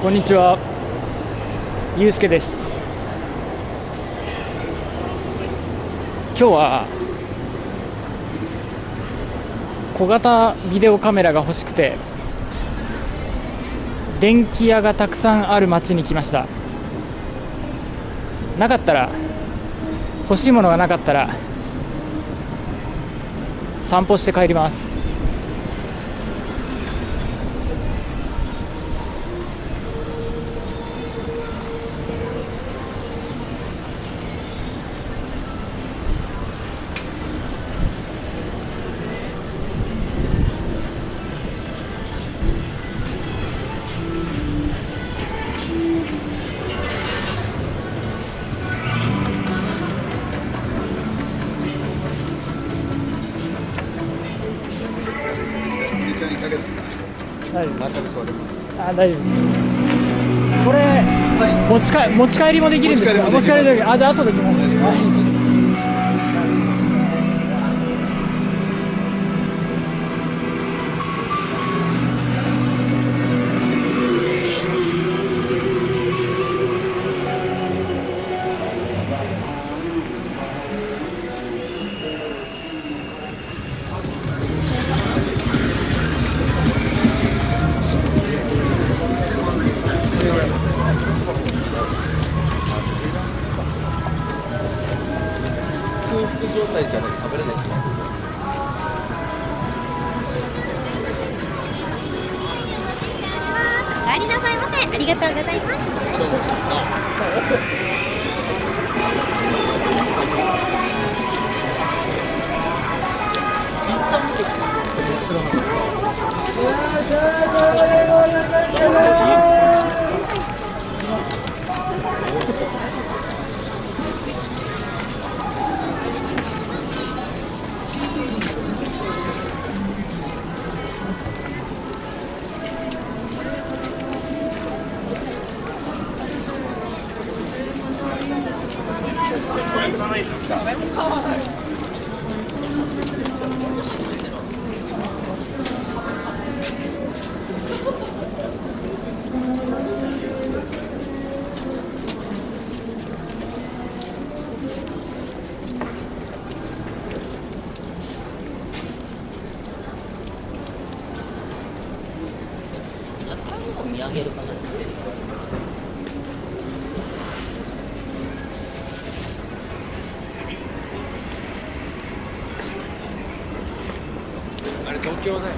こんにちは、ゆうすけです。今日は小型ビデオカメラが欲しくて、電気屋がたくさんある町に来ました。なかったら、欲しいものがなかったら散歩して帰ります。 いかがですか？ 大丈夫です。 中で座れます。 大丈夫です。これ、持ち帰りもできるんですか？持ち帰りできる。じゃあ後で来ます。 空腹状態じゃないと食べれないです。 お帰りなさいませ。ありがとうございます。 ツイッター見てく見上げるかな。あれ東京だよ。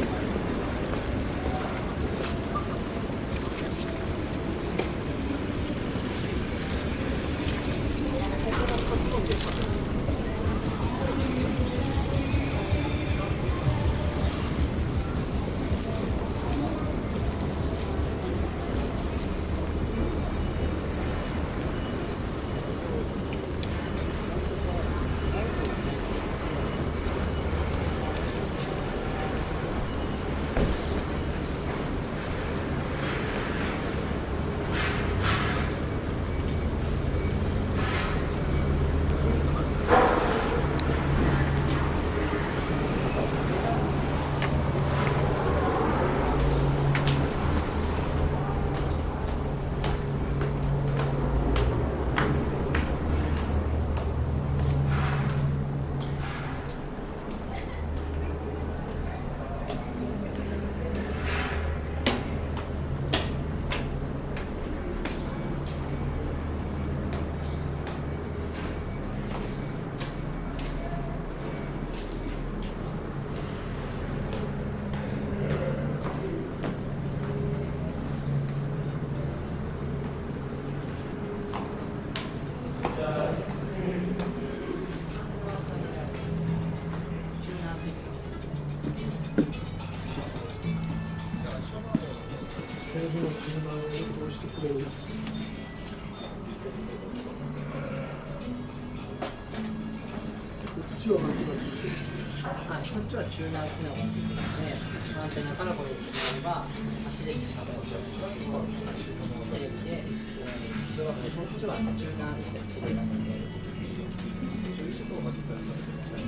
こっちはチューナー機能がついてるので、アンテナからこれを使えば、8で喋ると、テレビで、こっちはチューナーにしてつけてますので、そういうことをまずされてください。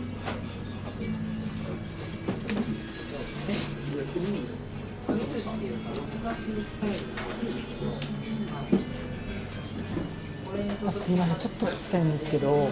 っていうか、録画するスタイルがすいません、ちょっと聞きたいんですけど、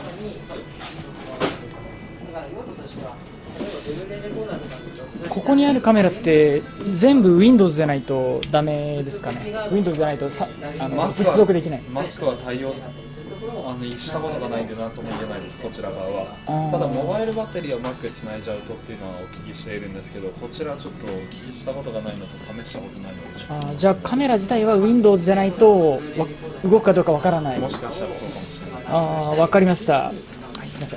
ここにあるカメラって全部 Windows でないとダメですかね。 Windows でないと接続できない。 Mac は対応したことがないんで何とも言えないです、こちら側は。ただモバイルバッテリーを Mac につないじゃうとっていうのはお聞きしているんですけど、こちらちょっとお聞きしたことがないのと試したことないので、ちょっとじゃあカメラ自体は Windows じゃないと動くかどうかわからない。 もしかしたらそうかもしれない。 わかりました。はい、すいません。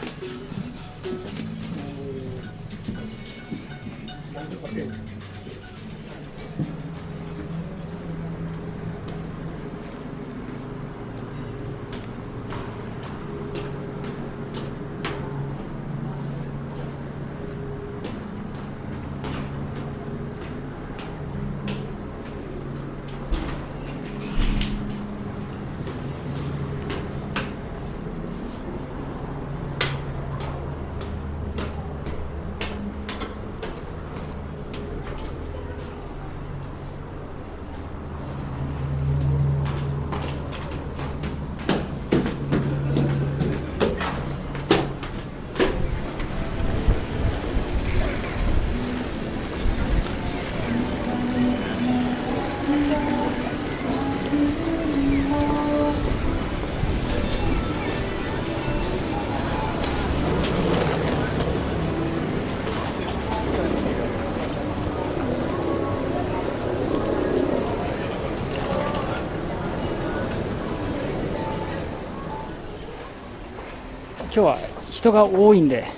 今日は人が多いんで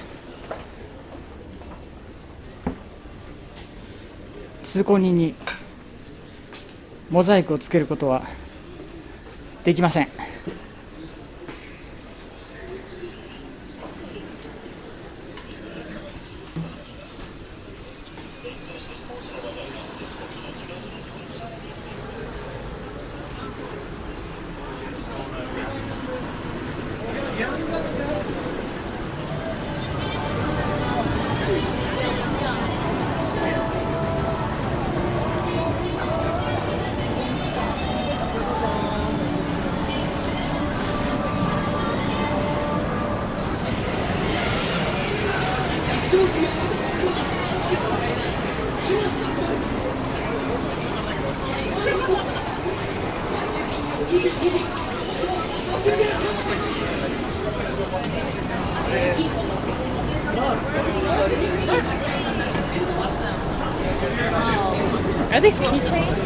通行人にモザイクをつけることはできません。Are these keychains?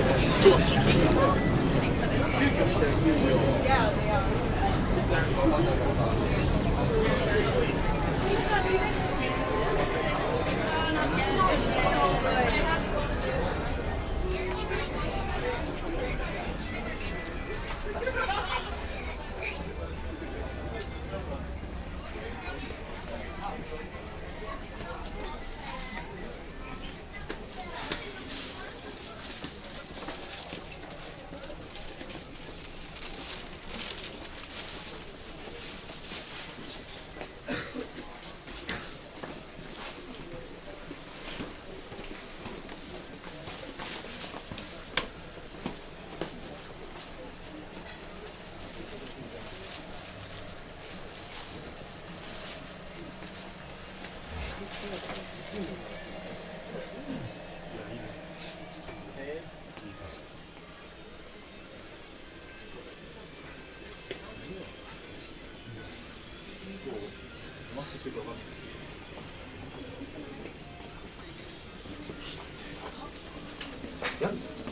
Yeah.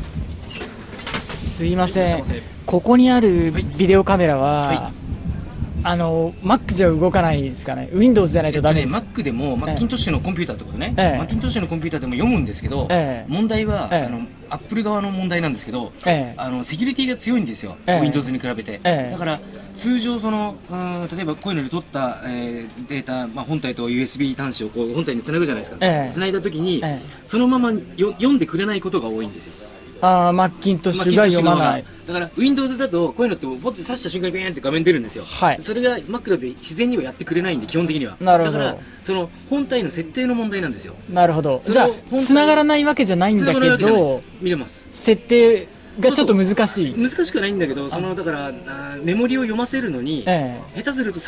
すいません、ここにあるビデオカメラは、 Mac じゃ動かないですかね。Windows じゃないとダメですか。 Mac でもマッキントッシュのコンピューターってことね、 ええマッキントッシュのコンピューターでも読むんですけど、問題は、Apple 側の問題なんですけど、セキュリティが強いんですよ、Windows に比べて。だから通常例えばこういうので取った、データ、本体と USB 端子をこう本体につなぐじゃないですか、つないだ時に、そのまま読んでくれないことが多いんですよ。 マッキントッシュが読まない。 だから Windows だとこういうのってポッて刺した瞬間にビーンって画面出るんですよ、それが Mac だと自然にはやってくれないんで、基本的には。だからその本体の設定の問題なんですよ。 なるほど。じゃあ繋がらないわけじゃないんだけど、 見れます。 設定がちょっと難しい。 難しくないんだけど、だからメモリを読ませるのに、下手すると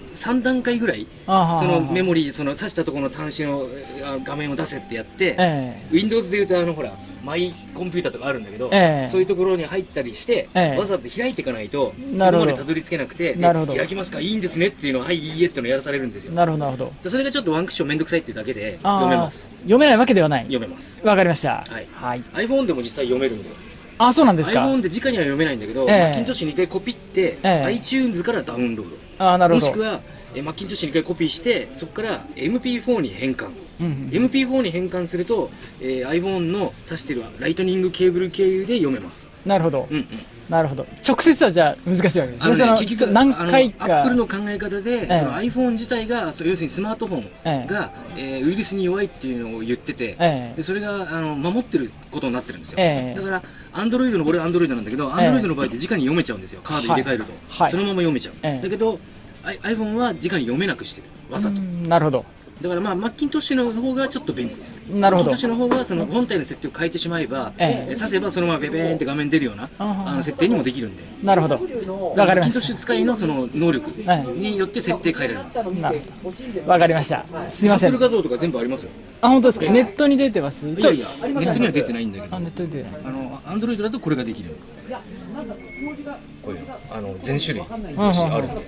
3段階ぐらい、そのメモリ、その刺したところの端子の画面を出せってやって、Windows でいうとほらマイコンピューターとかあるんだけど、そういうところに入ったりして、わざと開いていかないとそこまでたどり着けなくて、開きますか、いいんですねっていうのを、はい、いいえっていうのをやらされるんですよ。 なるほど、なるほど。 それがちょっとワンクッションめんどくさいっていうだけで読めます。 読めないわけではない。 読めます。 わかりました。 はい。iPhone でも実際読めるんで。 そうなんですか。 iPhone で直には読めないんだけど、マッキントッシュに一回コピって、iTunes からダウンロード、もしくはマッキントッシュに一回コピーして、そこから MP4 に変換、MP4 に変換すると、iPhone の挿してるライトニングケーブル経由で読めます。 なるほど、なるほど。直接はじゃあ難しいわけですね。 結局何回か Apple の考え方で、その iPhone 自体が要するにスマートフォンが、ウイルスに弱いっていうのを言ってて、でそれが守ってることになってるんですよ。だからAndroid の、俺は Android なんだけど、Android の場合って直に読めちゃうんですよ。カード入れ替えると、そのまま読めちゃう。だけどiPhone は直に読めなくしてる、わざと。なるほど。だからマッキントッシュの方がちょっと便利です。なるほど。マッキントッシュの方がその本体の設定を変えてしまえば、刺せばそのままベベーンって画面出るような設定にもできるんで。なるほど。マッキントッシュ使いのその能力によって設定変えられます。なるほど。わかりました。すいません。サンプル画像とか全部ありますよ。本当ですか。ネットに出てます。いやいや、ネットには出てないんだけど。ネットに出てない。Android だとこれができる。こういう全種類あるんで、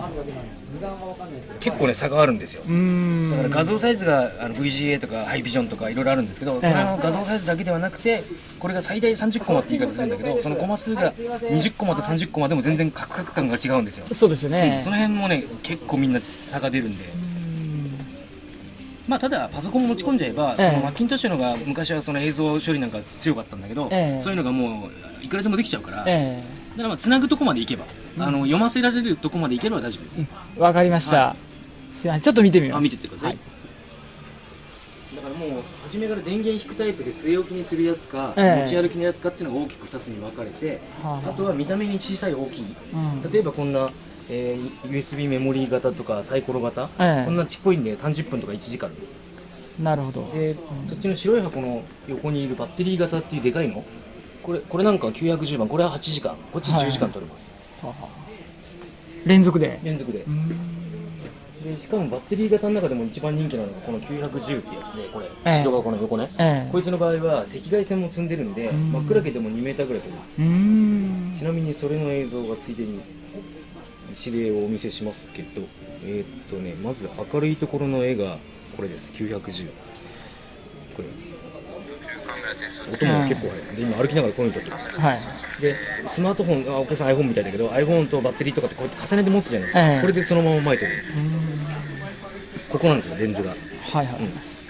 結構ね差があるんですよ。だから画像サイズがVGA とかハイビジョンとかいろいろあるんですけど、その画像サイズだけではなくて、これが最大30コマって言い方するんだけど、そのコマ数が20コマと30コマでも全然カクカク感が違うんですよ。そうですよね。その辺もね結構みんな差が出るんで。ただパソコン持ち込んじゃえば、そのマッキントッシュのが昔はその映像処理なんか強かったんだけど、そういうのがもういくらでもできちゃうから、だからつなぐとこまでいけば、読ませられるとこまでいけば大丈夫です。わかりました。すいません、ちょっと見てみます。見てってください。だからもう初めから電源引くタイプで据え置きにするやつか、持ち歩きのやつかっていうのが大きく2つに分かれて、あとは見た目に小さい大きい、例えばこんなUSB メモリー型とかサイコロ型、こんなちっこいんで30分とか1時間です。なるほど。でそっちの白い箱の横にいるバッテリー型っていうでかいの、これなんか910番、これは8時間、こっち10時間取れます。連続でで、しかもバッテリー型の中でも一番人気なのがこの910ってやつで、これ白がこの横ね、こいつの場合は赤外線も積んでるんで、真っ暗けても2メーターぐらい取れる。ちなみにそれの映像がついでに指令をお見せしますけど、まず明るいところの絵がこれです。910、これ音も結構あれで、今歩きながらこういうの撮ってます。でスマートフォン、お客さん iPhone みたいだけど、 iPhone とバッテリーとかってこうやって重ねて持つじゃないですか。これでそのまま前撮るんです。ここなんですよ、レンズが。約1メー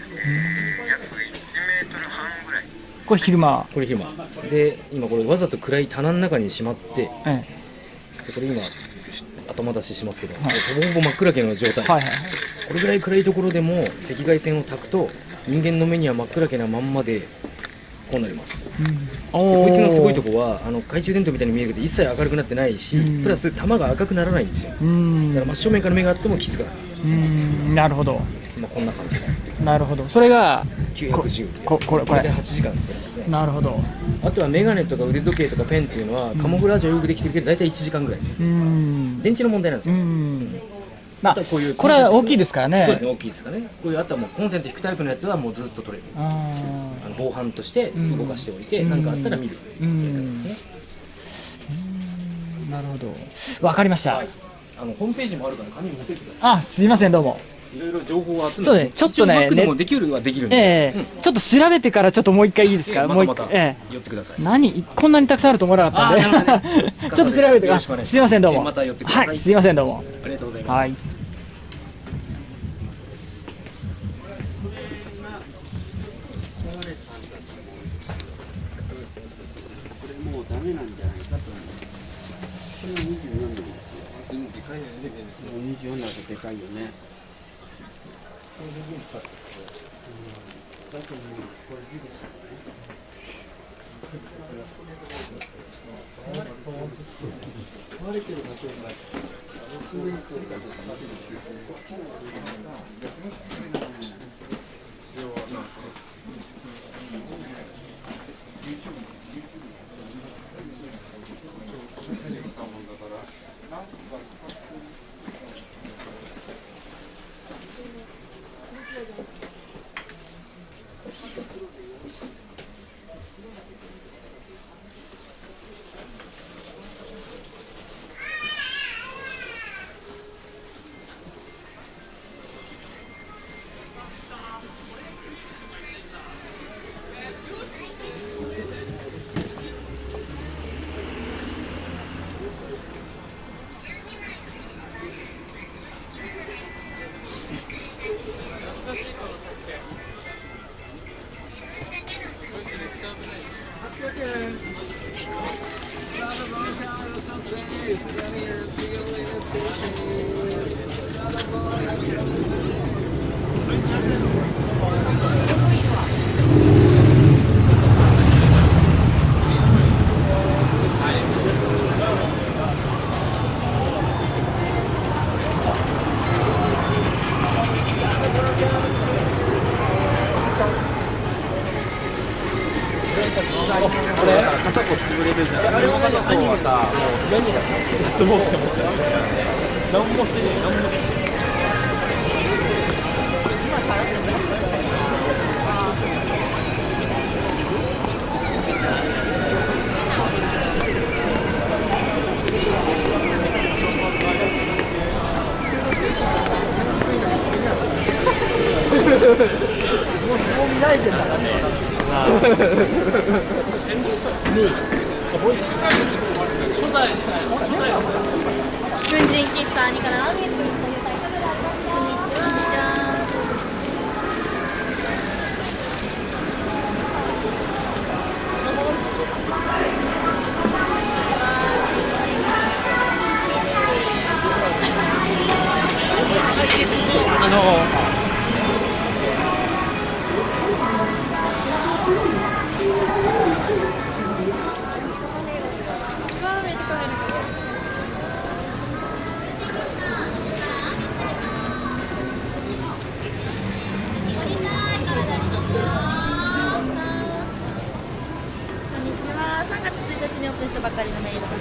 トル半ぐらい。これ昼間で、今これわざと暗い棚の中にしまって、これ今頭出ししますけど、ほぼほぼ真っ暗けの状態。これぐらい暗いところでも赤外線を焚くと、人間の目には真っ暗けなまんまでこうなります。こいつのすごいとこは懐中電灯みたいに見えるけど一切明るくなってないし、プラス玉が赤くならないんですよ。だから真正面から目があっても気づかない。なるほど。こんな感じです。なるほど。それが910、これで8時間ですね。なるほど。あとはメガネとか腕時計とかペンっていうのはカモフラージュはよくできてるけど、大体1時間ぐらいです。電池の問題なんですよ。これは大きいですからね。そうですね、大きいですからね。こういう、あとはもうコンセント引くタイプのやつはもうずっと取れる。防犯として動かしておいて、何かあったら見るっていうやつですね。なるほど、わかりました。ホームページもあるから紙に持ってきてください。すいません、どうも。 いろいろ情報を集めて、 そうね、ちょっとね、 Mac でもできるはできるんで、 ちょっと調べてからちょっともう一回いいですか、もう一また回、 寄ってください。 こんなにたくさんあると思わなかったんで、ちょっと調べてから、すいません、どうも。 また寄ってください。 はい、すいません、どうも。 ありがとうございます。 はい。 もうダメなんじゃないかと思う。これは24ミリですよ。でかいよね。24だとでかいよね。だと思う。これいいですよね。壊れてるだけが充電してるかどうかだけですよ。 軍人喫茶にからこんにちは。3月1日にオープンしたばかりのメイドです。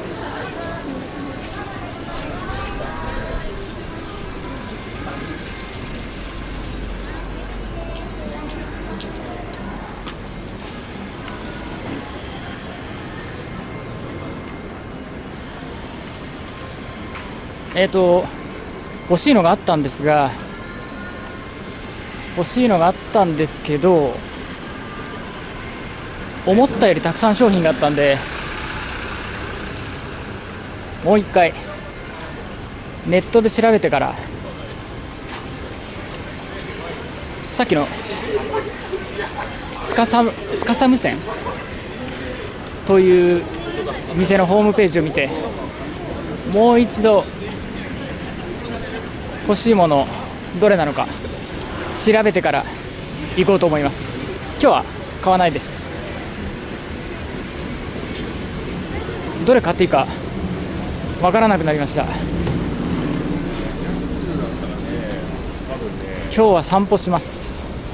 欲しいのがあったんですが、思ったよりたくさん商品があったんで、もう一回ネットで調べてから、さっきのつかさ無線という店のホームページを見て、もう一度欲しいものどれなのか調べてから行こうと思います。今日は買わないです。どれ買っていいかわからなくなりました。今日は散歩します。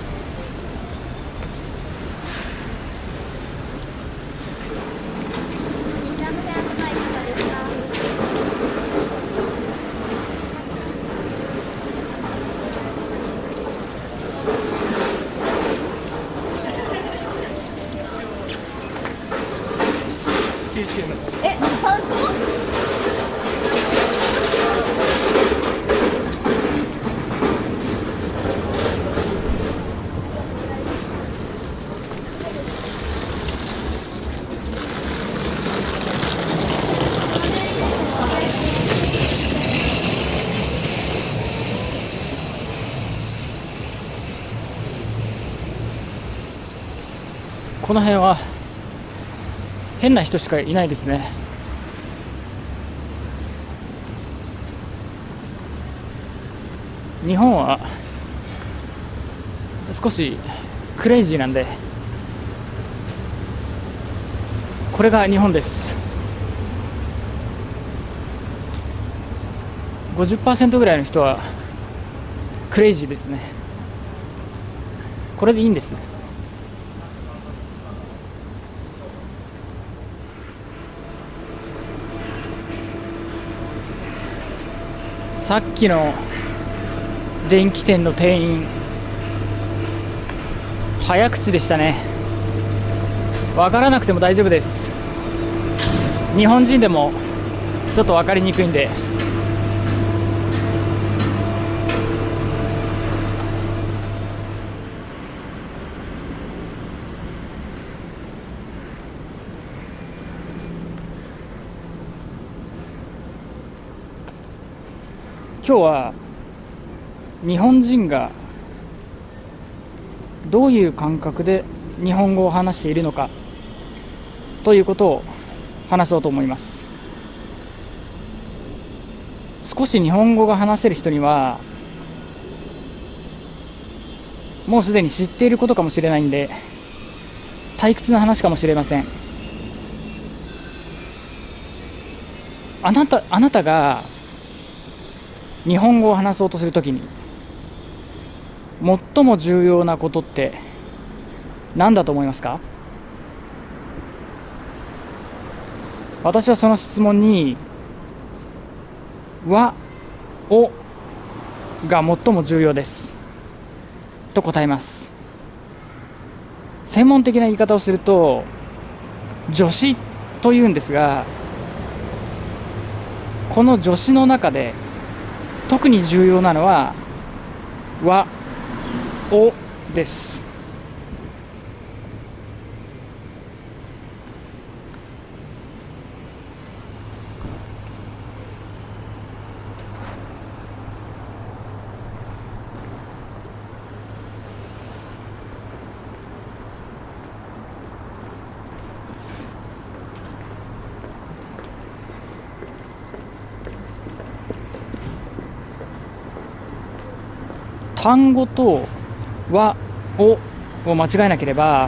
本当？ この辺は変な人しかいないですね。日本は少しクレイジーなんで、これが日本です。 50% ぐらいの人はクレイジーですね。これでいいんですね。さっきの電気店の店員、早口でしたね。分からなくても大丈夫です。日本人でもちょっと分かりにくいんで。今日は日本人がどういう感覚で日本語を話しているのかということを話そうと思います。少し日本語が話せる人にはもうすでに知っていることかもしれないんで、退屈な話かもしれません。あなたが日本語を話そうとするときに最も重要なことって何だと思いますか？私はその質問に和をが最も重要ですと答えます。専門的な言い方をすると助詞というんですが、この助詞の中で特に重要なのは和おです。単語と和おを間違えなければ、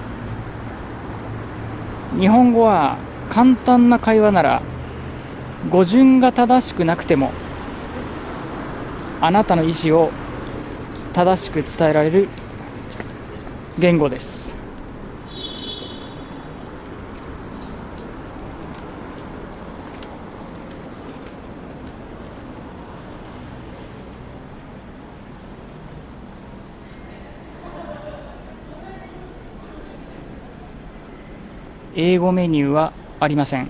日本語は簡単な会話なら語順が正しくなくてもあなたの意思を正しく伝えられる言語です。英語メニューはありません。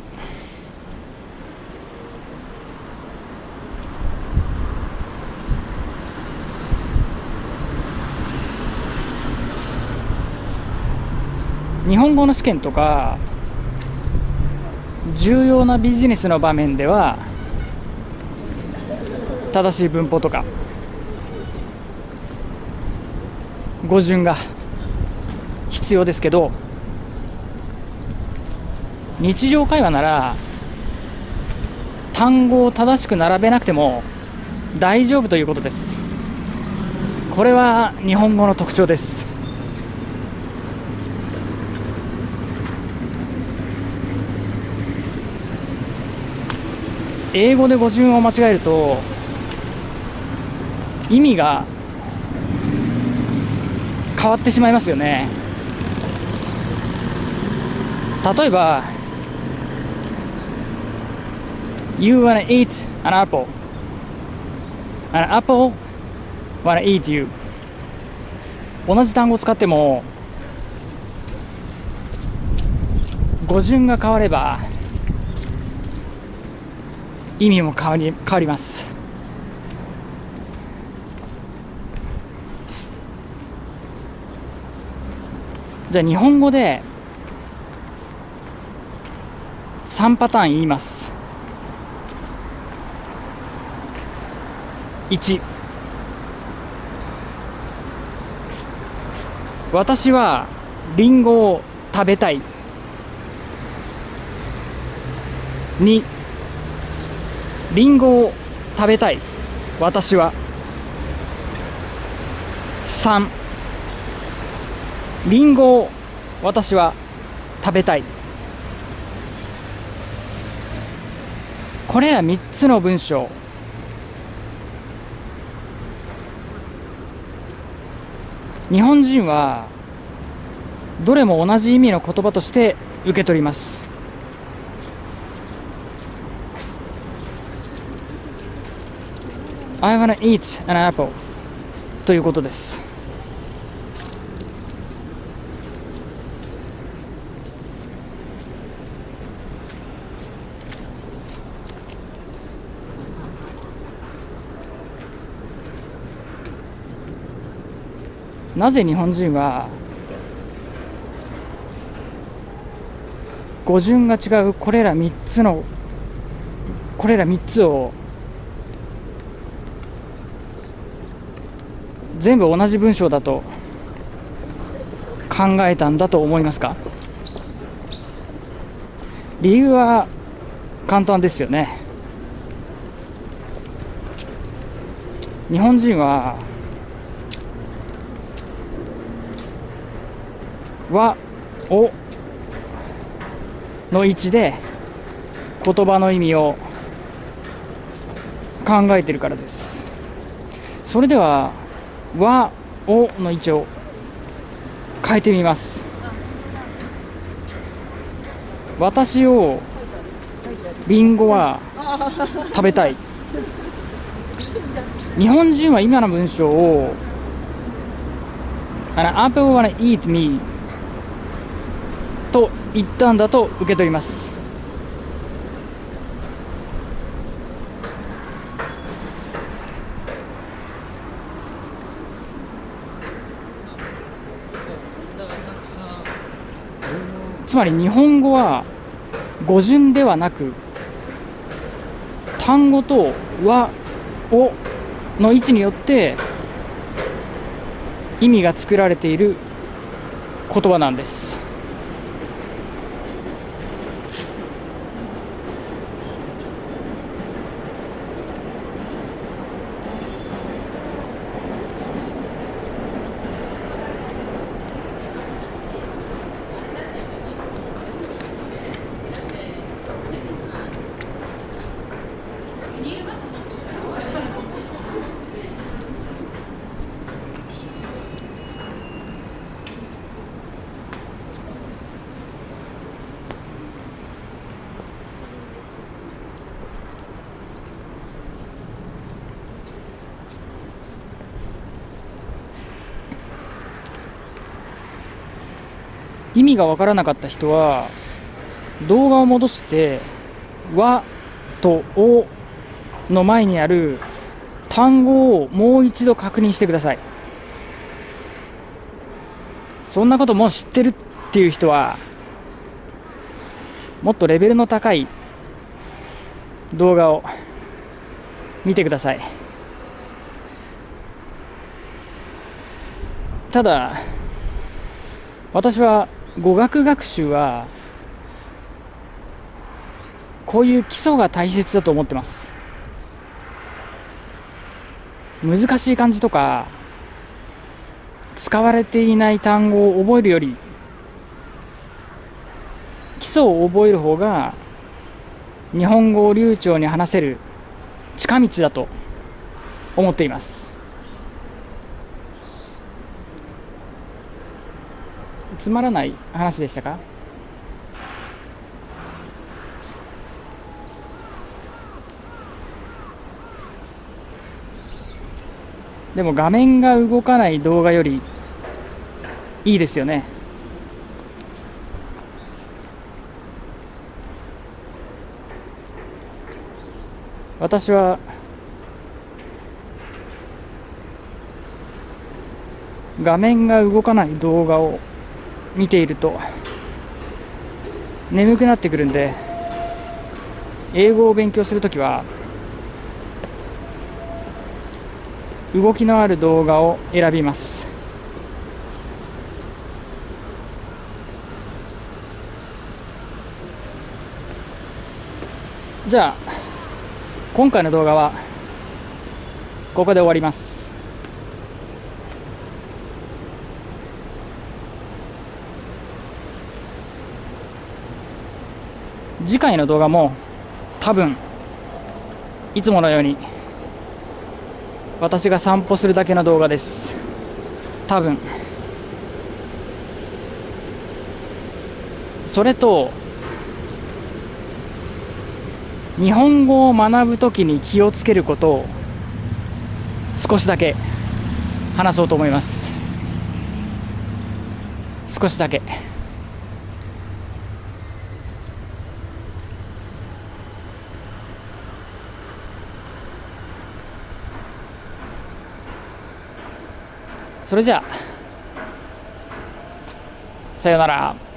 日本語の試験とか重要なビジネスの場面では正しい文法とか語順が必要ですけど、日常会話なら単語を正しく並べなくても大丈夫ということです。これは日本語の特徴です。英語で語順を間違えると意味が変わってしまいますよね。例えばYou wanna eat an apple. An apple wanna eat you. 同じ単語を使っても語順が変われば意味も変わります。じゃあ日本語で3パターン言います。1、私はリンゴを食べたい。2、リンゴを食べたい私は。3、リンゴを私は食べたい。これら3つの文章、日本人はどれも同じ意味の言葉として受け取ります。I wanna eat an apple ということです。なぜ日本人は語順が違うこれら3つを全部同じ文章だと考えたんだと思いますか？理由は簡単ですよね。日本人は和おの位置で言葉の意味を考えているからです。それでは和おの位置を変えてみます。私をリンゴは食べたい。日本人は今の文章をApple wanna eat me と言ったんだと受け取ります。つまり日本語は語順ではなく単語と和おの位置によって意味が作られている言葉なんです。意味がわからなかった人は動画を戻して和とおの前にある単語をもう一度確認してください。そんなこともう知ってるっていう人はもっとレベルの高い動画を見てください。ただ私は語学学習はこういう基礎が大切だと思ってます。難しい漢字とか使われていない単語を覚えるより基礎を覚える方が日本語を流暢に話せる近道だと思っています。つまらない話でしたか？でも画面が動かない動画よりいいですよね。私は画面が動かない動画を見ていると眠くなってくるんで、英語を勉強するときは動きのある動画を選びます。 じゃあ今回の動画はここで終わります。次回の動画も多分いつものように私が散歩するだけの動画です。多分それと日本語を学ぶときに気をつけることを少しだけ話そうと思います。少しだけ。それじゃあさようなら。